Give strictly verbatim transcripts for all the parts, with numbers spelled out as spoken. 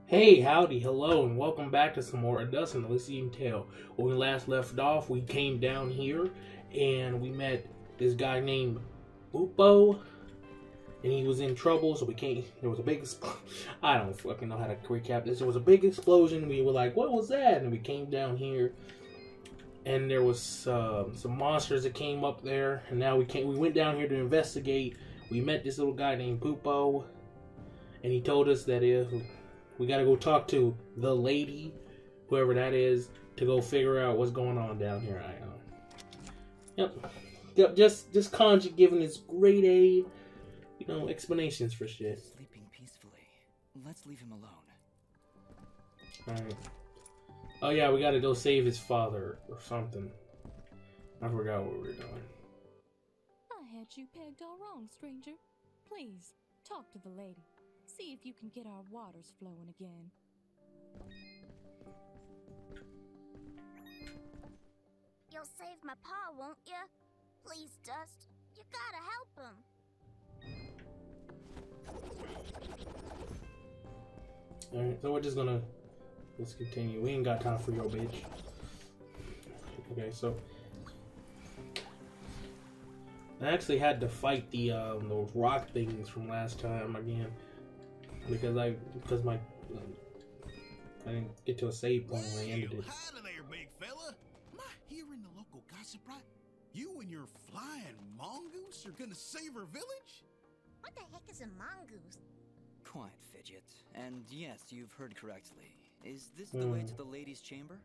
Hey, howdy, hello, and welcome back to some more A Dozen Elysian Tail. When we last left off, we came down here and we met this guy named Upo, and he was in trouble. So we came. There was a big. I don't fucking know how to recap this. There was a big explosion. We were like, "What was that?" And we came down here, and there was uh, some monsters that came up there. And now we came. We went down here to investigate. We met this little guy named Upo, and he told us that if we gotta go talk to the lady, whoever that is, to go figure out what's going on down here. I know. Yep. Yep. Just, just Kanji giving his grade A, you know, explanations for shit. Sleeping peacefully. Let's leave him alone. All right. Oh yeah, we gotta go save his father or something. I forgot what we were doing. I had you pegged all wrong, stranger. Please talk to the lady. See if you can get our waters flowing again. You'll save my pa, won't you? Please, Dust. You gotta help him. Alright, so we're just gonna let's continue. We ain't got time for your bitch. Okay, so I actually had to fight the um, those rock things from last time again. Because I, because my, um, I didn't get to a save point when I ended it. Hi there, big fella. Am I hearing the local gossip right? You and your flying mongoose are gonna save our village? What the heck is a mongoose? Quiet, Fidget. And yes, you've heard correctly. Is this the way to the lady's chamber?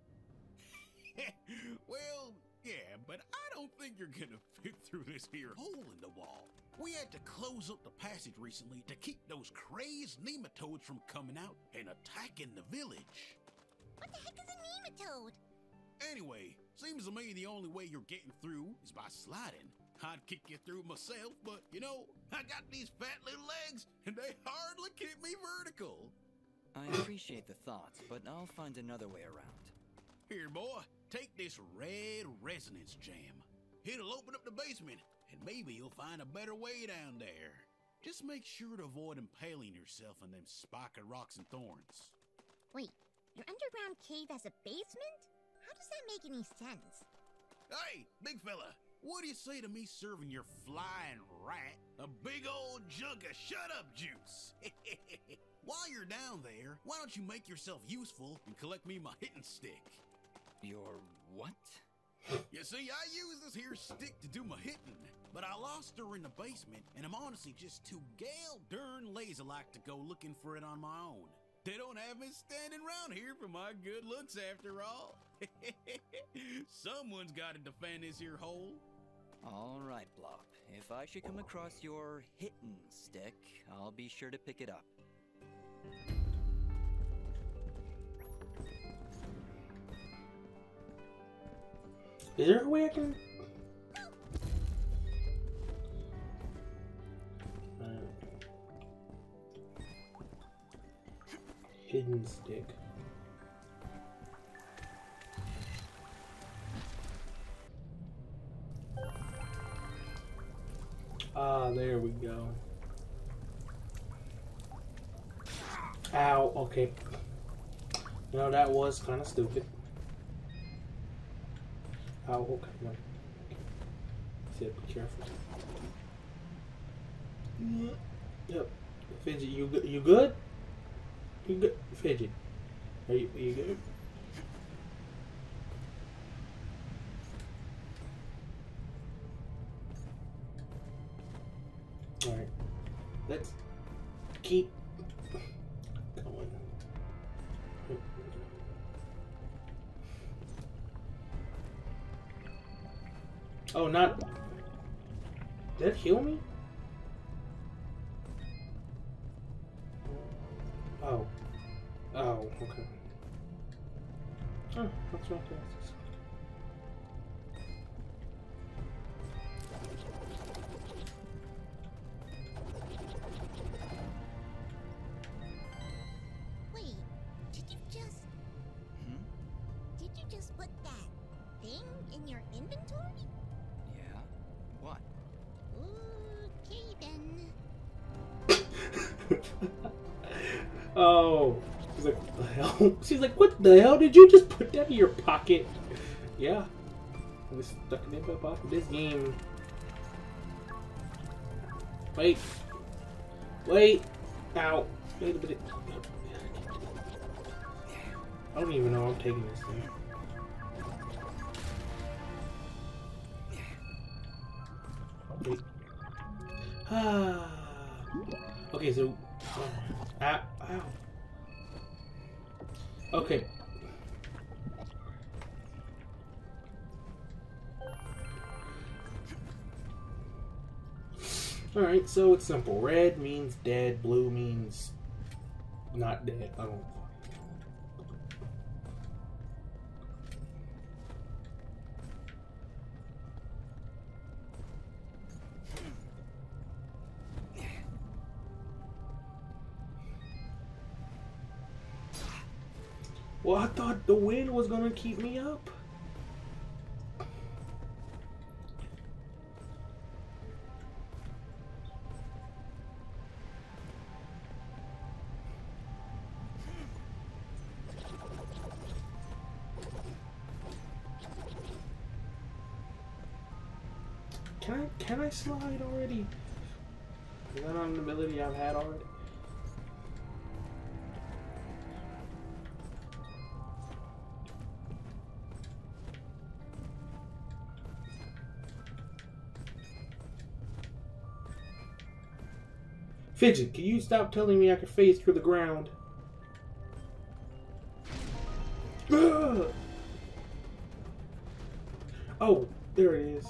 Well, yeah, but I don't think you're gonna fit through this here hole in the wall. We had to close up the passage recently to keep those crazed nematodes from coming out and attacking the village. What the heck is a nematode? Anyway, seems to me the only way you're getting through is by sliding. I'd kick you through myself, but you know, I got these fat little legs and they hardly keep me vertical. I appreciate the thought, but I'll find another way around. Here, boy, take this red resonance jam. It'll open up the basement, and maybe you'll find a better way down there. Just make sure to avoid impaling yourself on them spiked rocks and thorns. Wait, your underground cave has a basement? How does that make any sense? Hey, big fella, what do you say to me serving your flying rat a big old jug of shut-up juice? While you're down there, why don't you make yourself useful and collect me my hitting stick? Your what? You see, I use this here stick to do my hitting, but I lost her in the basement, and I'm honestly just too gal darn lazy like to go looking for it on my own. They don't have me standing around here for my good looks after all. Someone's got to defend this here hole. All right, Blop. If I should come across your hitting stick, I'll be sure to pick it up. Is there a way I can? Uh, hidden stick. Ah, there we go. Ow, okay. You know, that was kind of stupid. Oh, okay, wait. Said be careful. Yep. Fidget, you good? You good? You good? Fidget, are you, are you good? Alright. Let's keep going. Oh, not... Did it heal me? Oh. Oh, okay. Oh, what's wrong with this? Wait, did you just... Hmm? Did you just put that thing in your inventory? Yeah? What? Okay, then. Oh, She's like, what the hell? She's like, what the hell? Did you just put that in your pocket? Yeah. I was stuck it in my pocket. This game. Wait. Wait. Ow. Wait a minute. I don't even know I'm taking this thing. Wait. Ah. Okay, so. Uh, ow. Ow. Okay. Alright, so it's simple. Red means dead, blue means not dead. I don't know. Well, I thought the wind was gonna keep me up. Can I, can I slide already? Is that not an ability I've had already? Fidget, can you stop telling me I can phase through the ground? Ugh! Oh, there it is.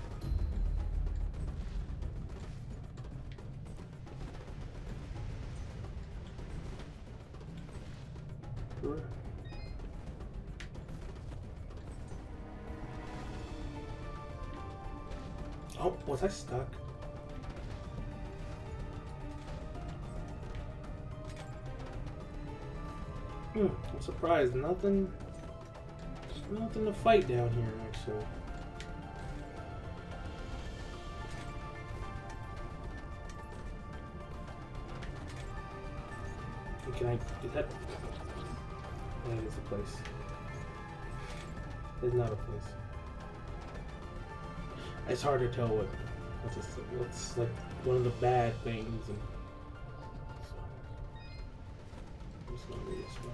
Oh, was I stuck? Hmm, I'm surprised. Nothing. There's nothing to fight down here, actually. Can I? Is that? That is a place. It's not a place. It's hard to tell what what's, a, what's like one of the bad things. And so, it's not really smart.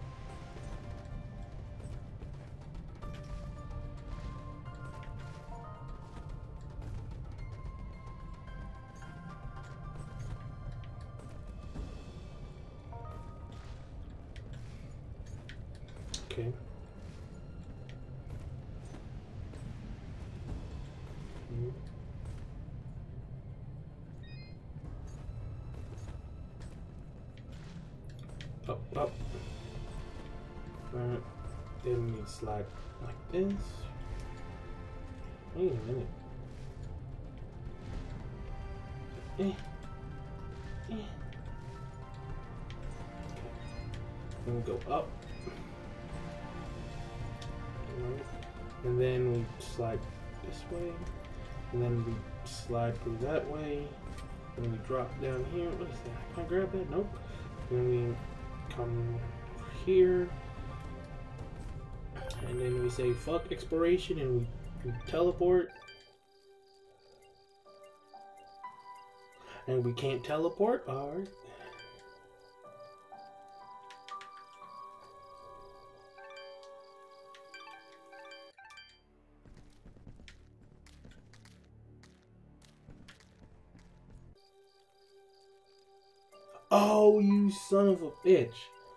Okay. Mm. Up, up. Alright. Then we slide like this. Wait a minute. Eh. Eh. Okay. Then we go up. And then we slide this way, and then we slide through that way, and we drop down here. What is that? Can I grab that? Nope. And then we come here, and then we say fuck exploration, and we, we teleport. And we can't teleport? Alright. Oh, you son of a bitch.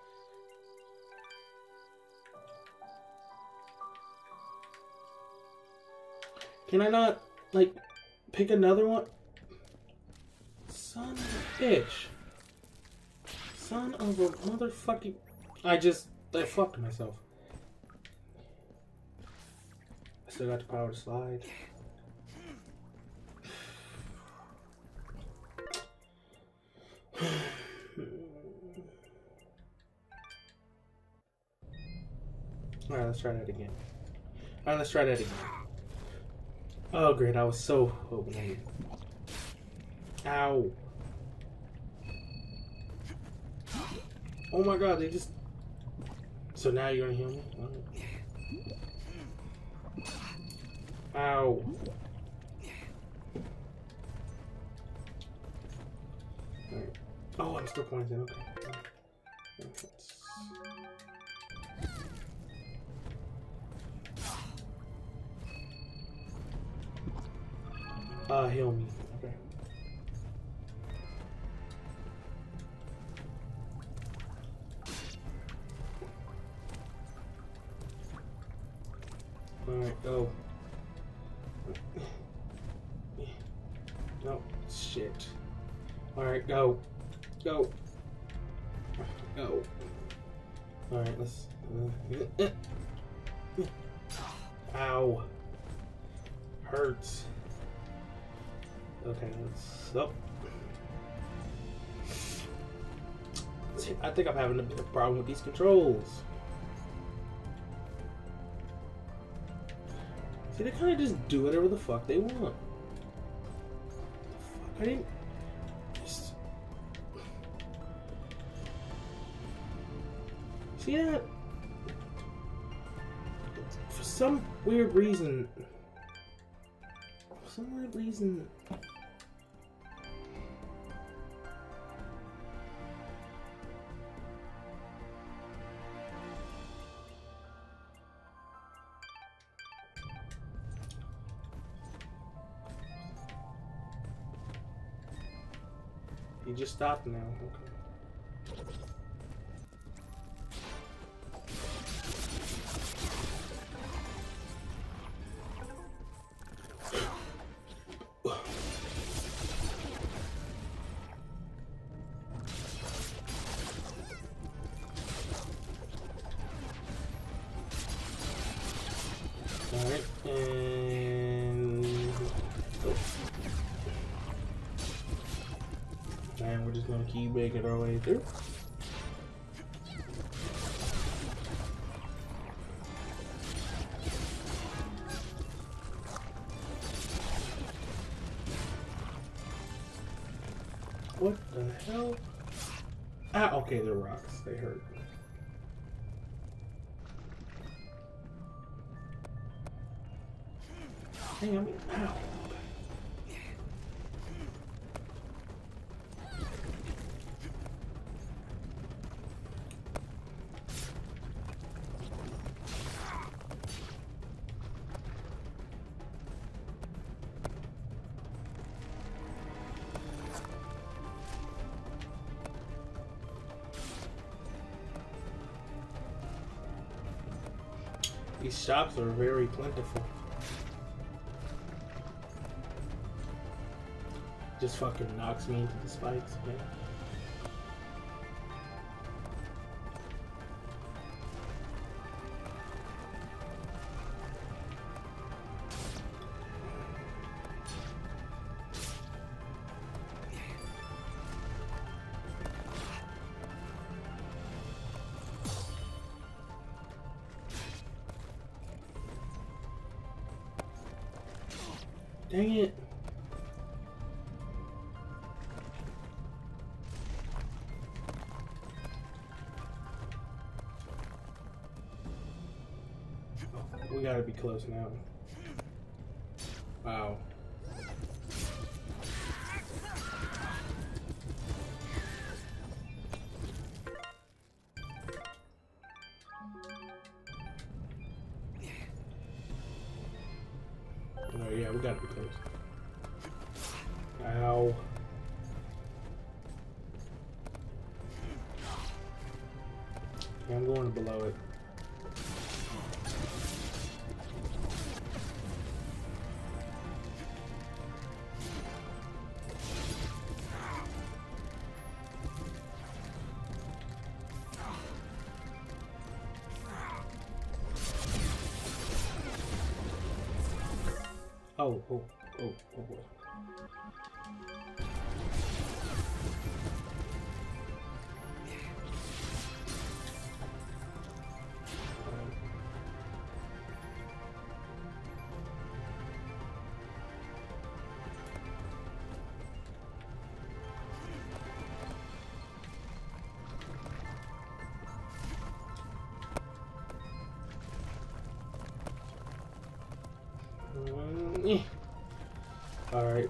Can I not, like, pick another one? Son of a bitch. Son of a motherfucking... I just... I fucked myself. I still got the power to slide. Alright, let's try that again. Alright, let's try that again. Oh, great. I was so hoping. Ow. Oh my god, they just... So now you're gonna heal me? Ow. Alright. Oh, I'm still pointing. Okay. Uh, heal me. Okay. Alright, go. No, shit. Alright, go. Go. Go. Alright, let's... Uh, ow. Hurts. Okay, let's... Oh. See, I think I'm having a bit of a problem with these controls. See, they kind of just do whatever the fuck they want. What the fuck? I didn't... Just... See that? For some weird reason... For some weird reason... You just stopped now. Okay. All right, and oh. And we're just gonna keep making our way through. What the hell? Ah, okay, they're rocks. They hurt. Hang on, ow. These shops are very plentiful. Just fucking knocks me into the spikes, man. Dang it. We gotta be close now. Wow. Oh yeah, we gotta be close. Ow. Yeah, I'm going below it. Oh, oh, oh, oh boy. Eh. Alright.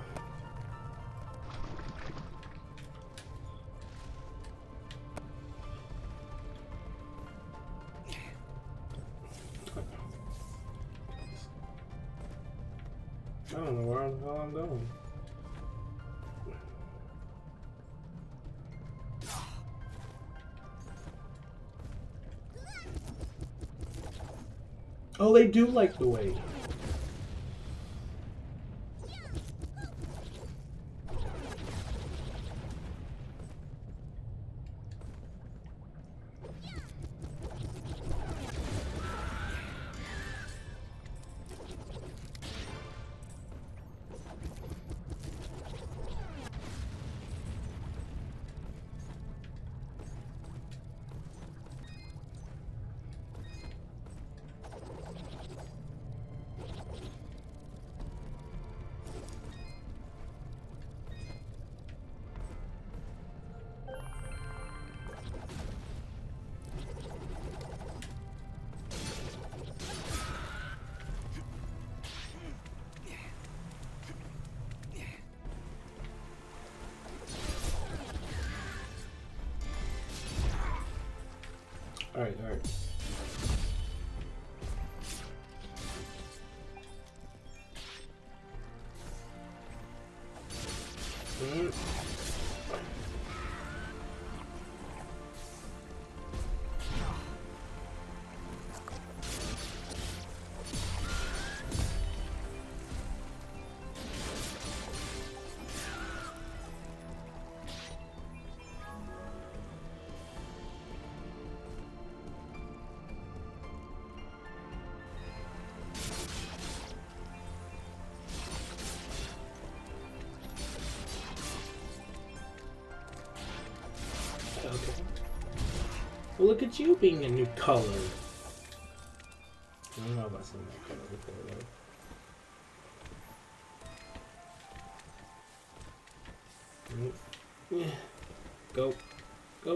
I don't know where the hell I'm going. Oh, they do like the way. Alright, alright. Mm. Okay. Well, look at you being a new color. I don't know if I've seen that color before, though. Mm. Yeah. Go. Go.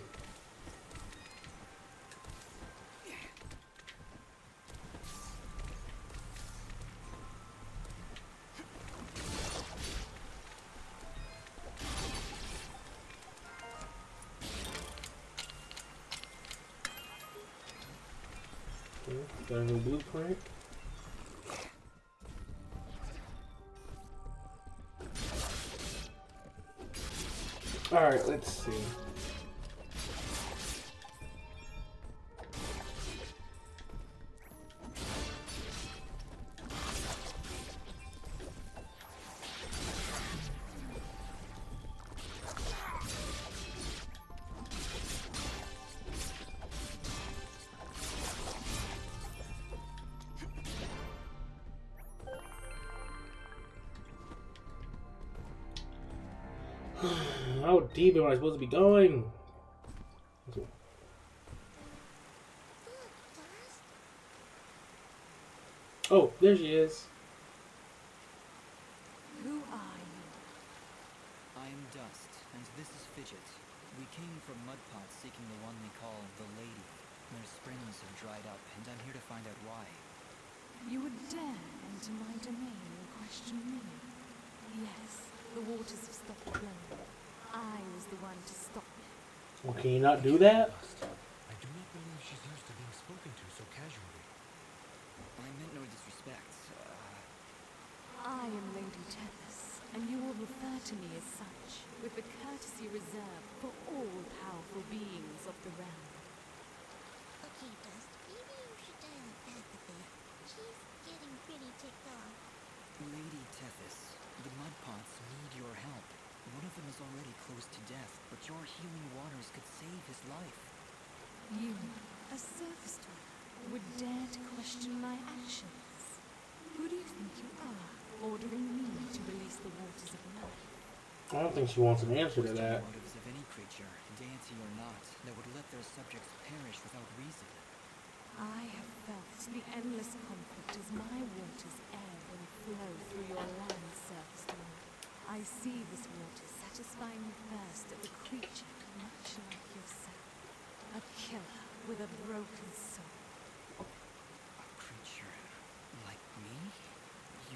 Got a new blueprint. Alright, let's see. How deep am I supposed to be going? Oh, there she is. Who are you? I am Dust, and this is Fidget. We came from Mudpot seeking the one they call the Lady. Their springs have dried up, and I'm here to find out why. You would dare enter my domain and question me? Yes, the waters have stopped flowing. I was the one to stop it. Well, can you not do that? I do not believe she's used to being spoken to so casually. I meant no disrespect. Uh, I am Lady Tethys, and you will refer to me as such, with the courtesy reserved for all powerful beings of the realm. Okay, Dust, maybe you should dial it back a bit. She's getting pretty ticked off. Lady Tethys, the Mudpots need your help. One of them is already close to death, but your healing waters could save his life. You, a surface dweller, would dare to question my actions? Who do you think you are, ordering me to release the waters of life? I don't think she wants an answer to that. The motives of any creature, deity or not, that would let their subjects perish without reason. I have felt the endless conflict as my waters ebb and flow through your land, surface dweller. I see this water satisfying the thirst of a creature much like yourself. A killer with a broken soul. A creature like me?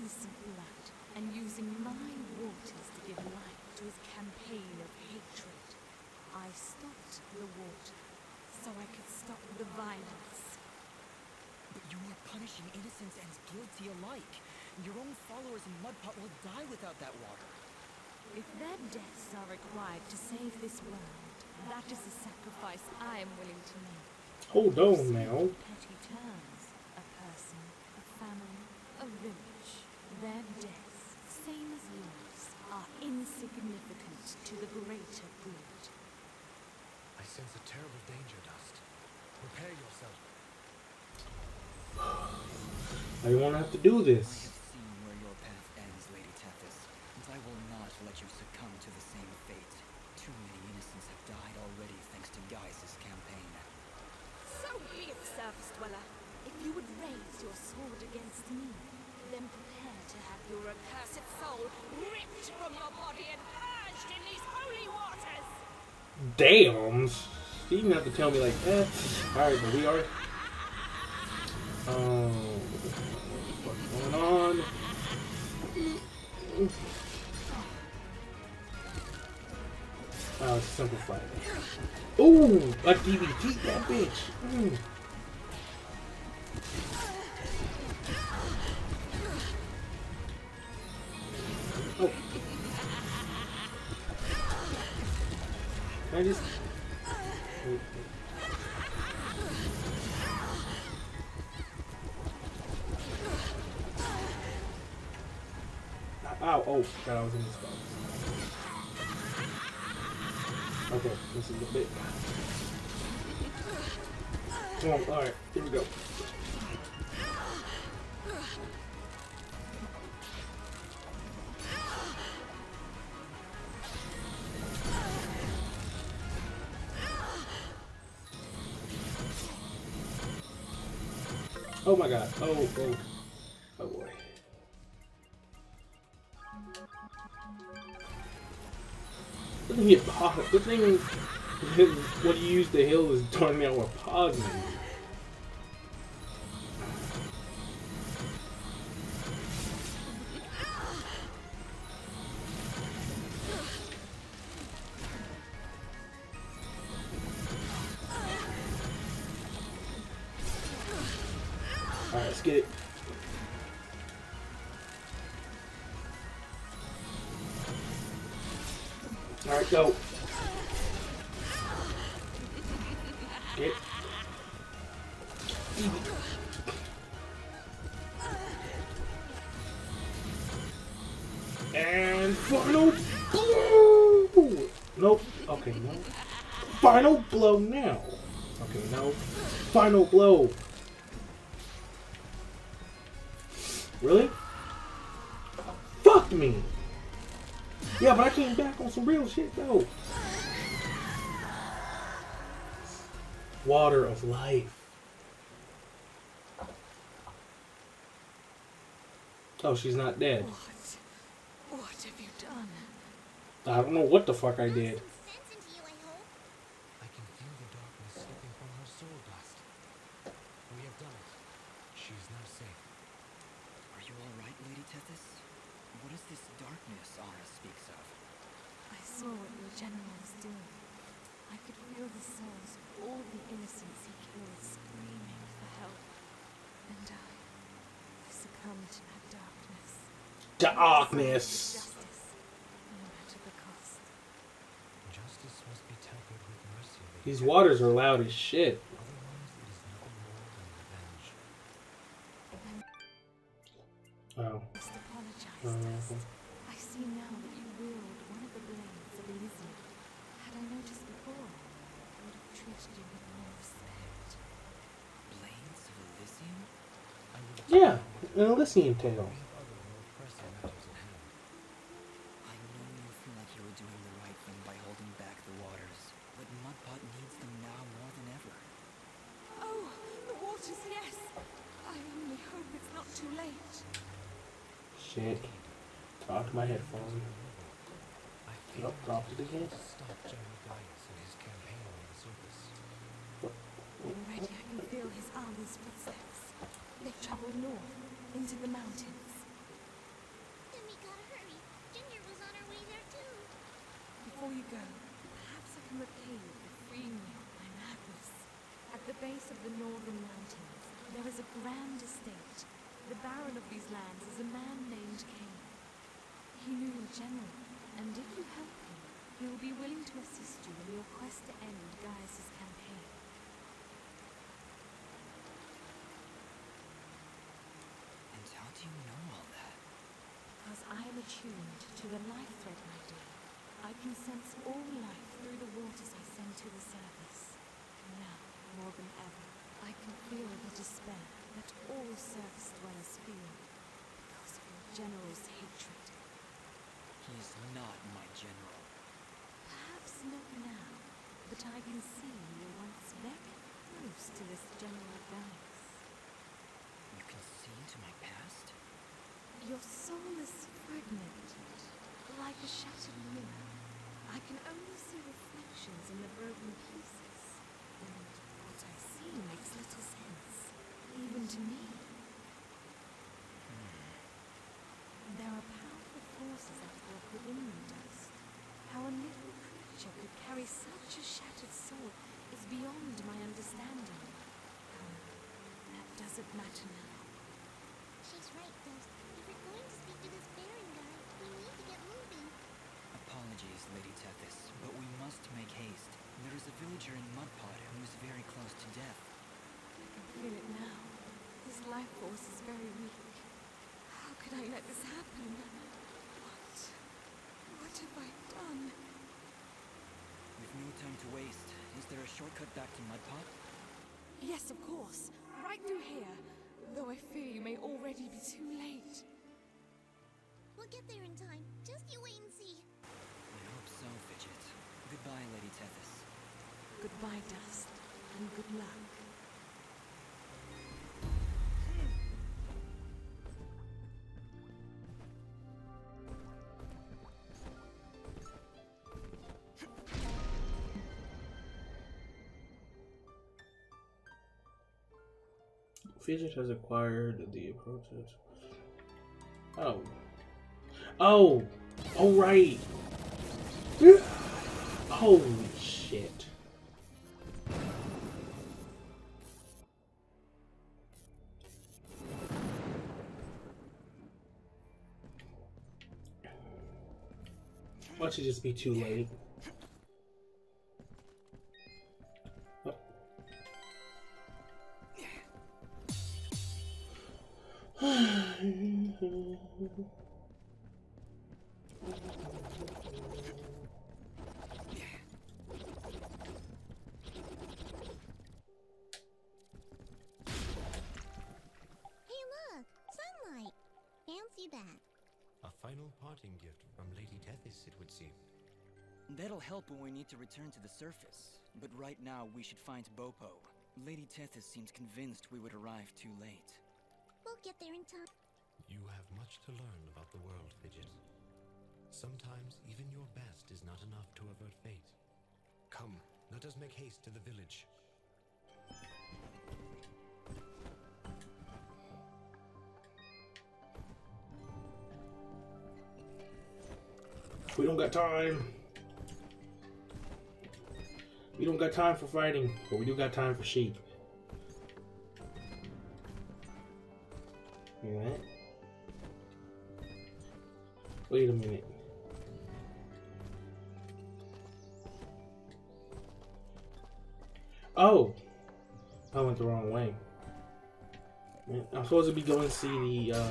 innocent blood and using my waters to give life to his campaign of hatred. I stopped the water so I could stop the violence. But you are punishing innocents and guilty alike. Your own followers in Mudpot will die without that water. If their deaths are required to save this world, that is a sacrifice I am willing to make. Hold on now. Petty terms, a person, a family, a village. Their deaths, same as yours, are insignificant to the greater good. I sense a terrible danger, Dust. Prepare yourself. I won't have to do I this. have seen where your path ends, Lady Tethys, and I will not let you succumb to the same fate. Too many innocents have died already thanks to Gaius' campaign. So be it, Surface Dweller. If you would raise your sword against me, then prepare to have your accursed soul ripped from your body and purged in these holy waters! Damn. She didn't have to tell me like that. Alright, but we are. Um. What's going on? Oh, it's simplified. Ooh! A D V D, that bitch! Mm. Oh. Can I just. Wait, wait. Ow, oh, God, I was in this spot. Okay, this is a bit. Come on, alright, here we go. Oh my God, oh, oh, oh boy. Good thing it paused. Good thing what you use the hill is turning out with pausing. Alright, let's get it. Alright, go. Get. And final blow! Nope. Okay, no. Final blow now. Okay, no. Final blow. Really? Fuck me! Yeah, but I came back on some real shit though. Water of life. Oh, she's not dead. What? What have you done? I don't know what the fuck I did. Some sense into you, I hope. I can feel the darkness slipping from her soul, Dust. We have done it. She is now safe. Are you alright, Lady Tethys? What is this darkness Ara speaks of? I saw what your general was doing. I could feel the souls of all the innocents he killed screaming for help. And I, I succumbed to that darkness. Darkness. Justice, no matter the cost. Justice must be tempered with mercy. Lady These Tethys. waters are loud as shit. Otherwise, it is nothing more than revenge. Oh. Must apologize, Uh, Dust. I see now that you wield one of the blades of Elysian. Had I noticed before, I would have treated you with more respect. Blades of Elysium? I will Yeah, an Elysian Tail. We have other more pressing matters at hand. I know you feel like you were doing the right thing by holding back the waters, but Mudpot needs them now more than ever. Oh, the waters, yes! I only hope it's not too late. Shit. Talk to my headphone. I feel Nope, dropped it again. to stop General Gaius and his campaign on the surface. Already I can feel his army's footsteps. They've traveled north, into the mountains. before you go, perhaps I can repay you for freeing me of my madness. At the base of the northern mountains, there is a grand estate. The baron of these lands is a man named Cain. He knew your general, and if you help him, he will be willing to assist you in your quest to end Gaius' campaign. And how do you know all that? Because I am attuned to the life thread, my dear. I can sense all life through the waters I send to the surface. Now, more than ever, I can feel the despair that all surface dwellers feel because of your general's hatred. He is not my general. Perhaps not now, but I can see you were once very close to this General Gaius. You can see into my past? Your soul is fragmented, like a shattered mirror. I can only see reflections in the broken pieces, and what I see makes little sense, even to me. Hmm. There are powerful forces at work within you, Dust. How a little creature could carry such a shattered soul is beyond my understanding. However, that doesn't matter now. She's right, Dust. If we're going to speak to this Baron guy, we need to get moving. Apologies, Lady Tethys, but we must make haste. There is a villager in Mudpot who is very close to death. I can feel it now. His life force is very weak. How could I let this happen? What? What have I done? We've no time to waste. Is there a shortcut back to Mudpot? Yes, of course. Right through here. Though I fear you may already be too late. We'll get there in time. Just you wait and see. I hope so, Fidget. Goodbye, Lady Tethys. Goodbye, Dust, and good luck. Fidget has acquired the approaches. Oh. Oh! Oh, right! Holy shit. Watch it just be too late. Fancy that. A final parting gift from Lady Tethys, it would seem. That'll help when we need to return to the surface. But right now, we should find Bopo. Lady Tethys seems convinced we would arrive too late. We'll get there in time. You have much to learn about the world, Fidget. Sometimes even your best is not enough to avert fate. Come, let us make haste to the village. We don't got time. We don't got time for fighting, but we do got time for sheep. Alright. Wait a minute. Oh! I went the wrong way. I'm supposed to be going to see the, uh...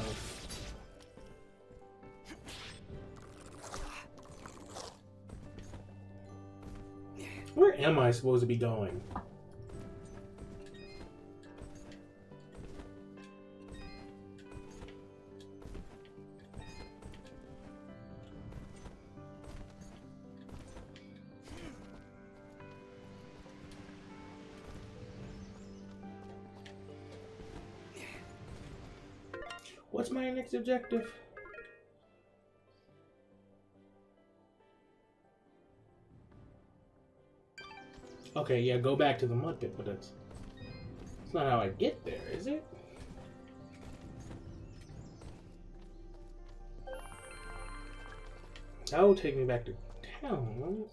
Where am I supposed to be going? What's my next objective? Okay, yeah, go back to the mud pit, but that's, that's not how I get there, is it? That will take me back to hell?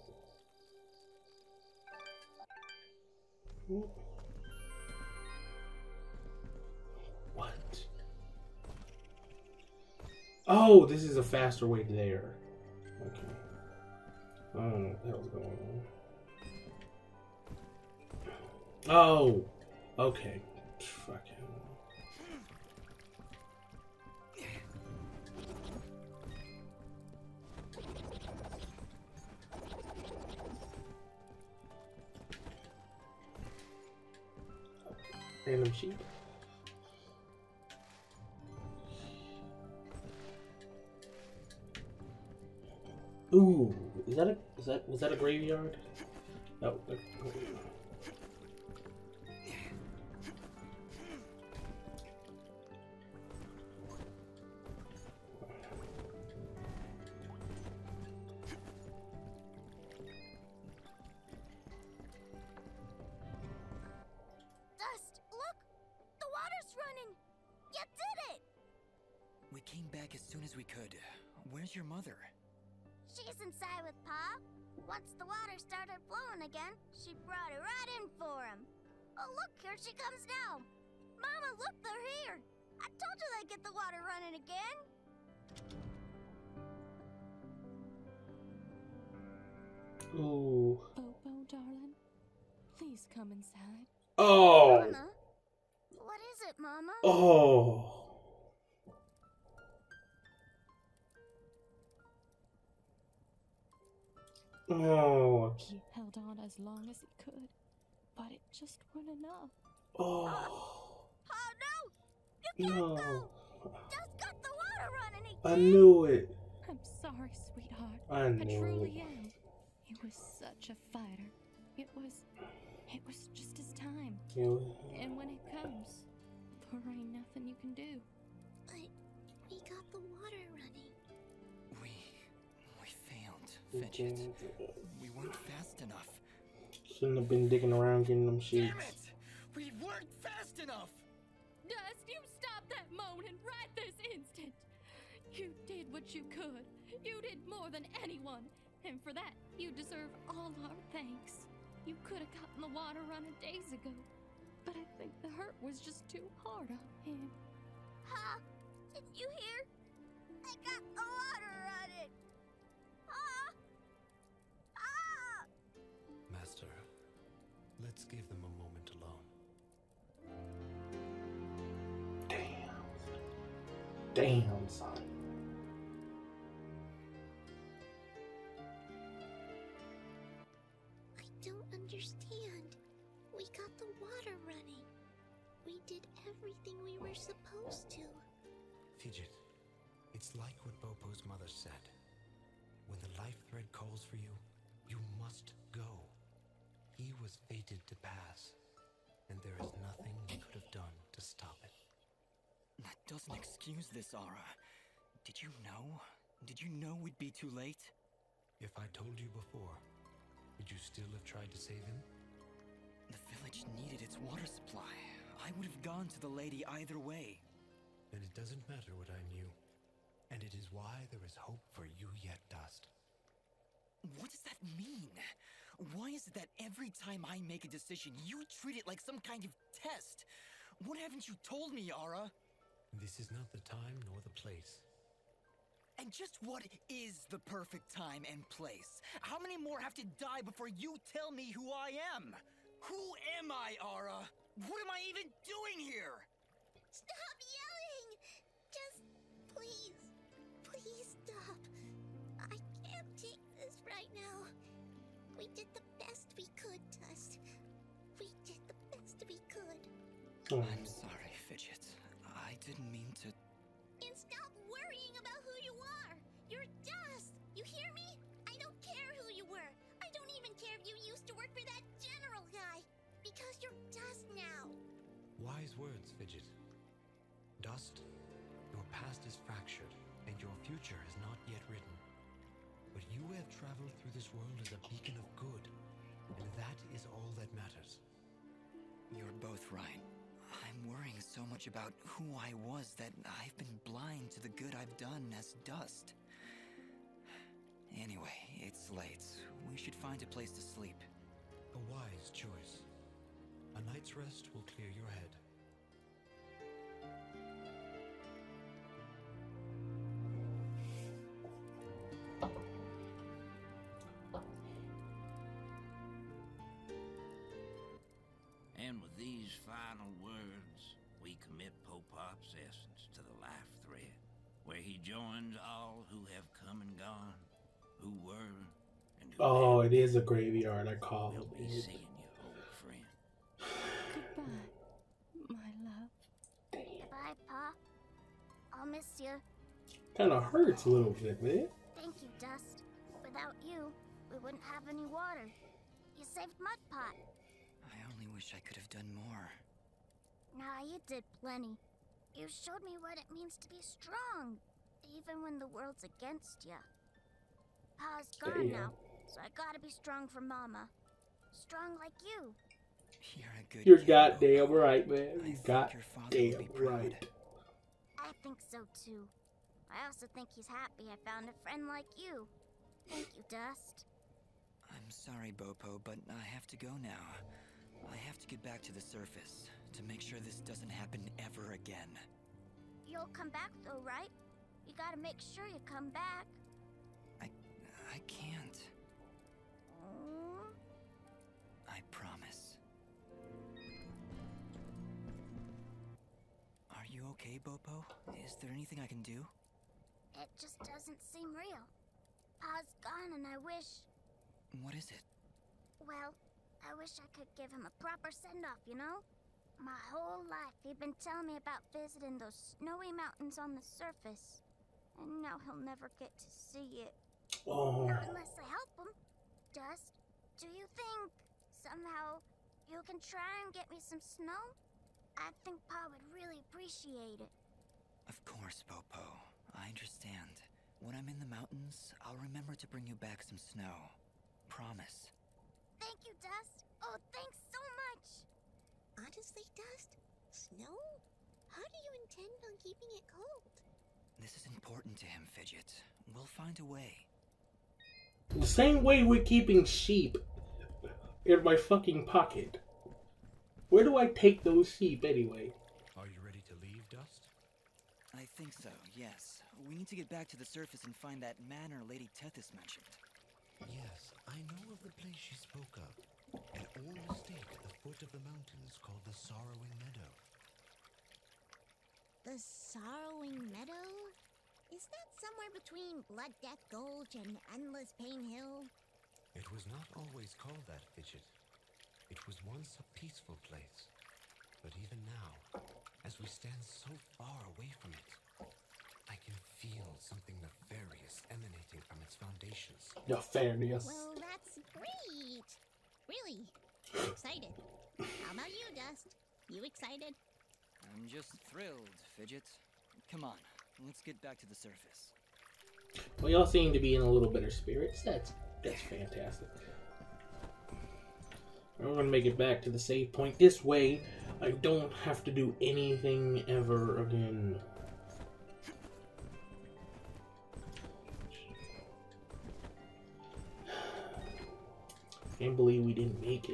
What? Oh, this is a faster way there. Okay. I don't know what the hell's going on. Oh, okay. Fucking. Random sheep. Ooh, is that a is that was that a graveyard? No. That, Dust, look! The water's running! You did it! We came back as soon as we could. Where's your mother? She's inside with Pa. Once the water started flowing again, she brought it right in for him. Oh, look, here she comes now. Mama, look, they're here. I told you they'd get the water running again. ooh. Bobo, darling, please come inside. Oh. Mama? What is it, Mama? Oh. Oh. He held on as long as he could, but it just wasn't enough. Oh. Oh, no! You can't No. go! Just got the water running again! I knew it. I'm sorry, sweetheart. I I knew truly it. am. He was such a fighter. It was, it was just his time. You- And when it comes, there ain't nothing you can do. But we got the water running. We... we failed, Fidget. We weren't fast enough. Shouldn't have been digging around getting them sheets. Damn it! We weren't fast enough! Dust, you stop that moaning right this instant. You did what you could. You did more than anyone. And for that, you deserve all our thanks. You could have gotten the water running days ago. But I think the hurt was just too hard on him. Ha! Didn't you hear? I got the water running! Ah! Ah! Master, let's give them a moment alone. Damn. Damn, son. I don't understand. We got the water running. We did everything we were supposed to. Fidget, it's like what Bopo's mother said. When the life thread calls for you, you must go. He was fated to pass, and there is nothing we could have done to stop it. That doesn't excuse this, Aura. Did you know? Did you know we'd be too late? If I told you before, would you still have tried to save him? The village needed its water supply. I would have gone to the lady either way. Then it doesn't matter what I knew. And it is why there is hope for you yet, Dust. What does that mean? Why is it that every time I make a decision, you treat it like some kind of test? What haven't you told me, Aura? This is not the time nor the place. And just what is the perfect time and place? How many more have to die before you tell me who I am? Who am I, Aura? What am I even doing here? Stop yelling! Just please, please stop. I can't take this right now. We did the best we could, Dust. We did the best we could. Oh. I'm sorry, Fidget. I didn't mean to... And stop worrying about who you are. You're Dust. You hear me? I don't care who you were. I don't even care if you used to work for that general guy. Because you're Dust now. Wise words, Fidget. Dust, your past is fractured, and your future is not yet written. But you have traveled through this world as a beacon of good, and that is all that matters. You're both right. I'm worrying so much about who I was that I've been blind to the good I've done as Dust. Anyway, It's late. We should find a place to sleep. A wise choice. A night's rest will clear your head. And with these final words, we commit Popop's essence to the life thread, where he joins all who have come and gone, who were and who Oh, have it is a graveyard. I call We'll be it. seeing you, old friend. Goodbye, my love. Bye, Pa. I'll miss you. Kind of hurts a little bit, man. Thank you, Dust. Without you, we wouldn't have any water. You saved Mudpot. I only wish I could have done more. Nah, you did plenty. You showed me what it means to be strong, even when the world's against you. Pa's gone Damn. now, so I gotta be strong for Mama. Strong like you. You're a good You're kid, goddamn Bopo. right, man. I You think got your father will be damn proud. right. I think so too. I also think he's happy I found a friend like you. Thank you, Dust. I'm sorry, Bopo, but I have to go now. I have to get back to the surface to make sure this doesn't happen ever again. You'll come back though, right? You gotta make sure you come back. I... I can't. Mm. I promise. Are you okay, Bopo? Is there anything I can do? It just doesn't seem real. Pa's gone and I wish... What is it? Well, I wish I could give him a proper send-off, you know? My whole life he'd been telling me about visiting those snowy mountains on the surface. And now he'll never get to see it. Oh, Not unless I help him. Dust, do you think somehow you can try and get me some snow? I think Pa would really appreciate it. Of course, Bopo. I understand. When I'm in the mountains, I'll remember to bring you back some snow. Promise. Thank you, Dust. Oh, thanks so much. Honestly, Dust, snow? How do you intend on keeping it cold? This is important to him, Fidget. We'll find a way. the same way we're keeping sheep in my fucking pocket. Where do I take those sheep anyway? Are you ready to leave, Dust? I think so, yes. We need to get back to the surface and find that manor Lady Tethys mentioned. Yes, I know of the place she spoke of. An old estate at the foot of the mountains called the Sorrowing Meadow. The Sorrowing Meadow? Is that somewhere between Blood Death Gulch and Endless Pain Hill? It was not always called that, Fidget. It was once a peaceful place. But even now, as we stand so far away from it, I can feel something nefarious emanating from its foundations. Nefarious. Well, that's great. Really excited. How about you, Dust? You excited? I'm just thrilled, Fidget. Come on, let's get back to the surface. Well, y'all seem to be in a little better spirits. That's that's fantastic. We're gonna make it back to the save point. This way, I don't have to do anything ever again. Can't believe we didn't make it.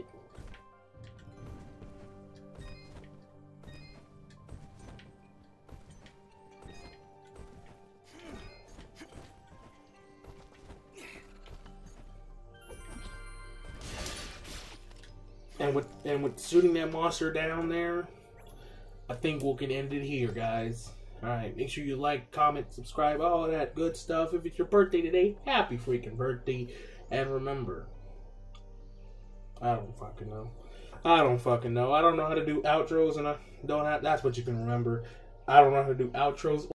And with and with shooting that monster down there, I think we can end it here, guys. Alright, make sure you like, comment, subscribe, all that good stuff. If it's your birthday today, happy freaking birthday. And remember, I don't fucking know. I don't fucking know. I don't know how to do outros, and I don't have, that's what you can remember. I don't know how to do outros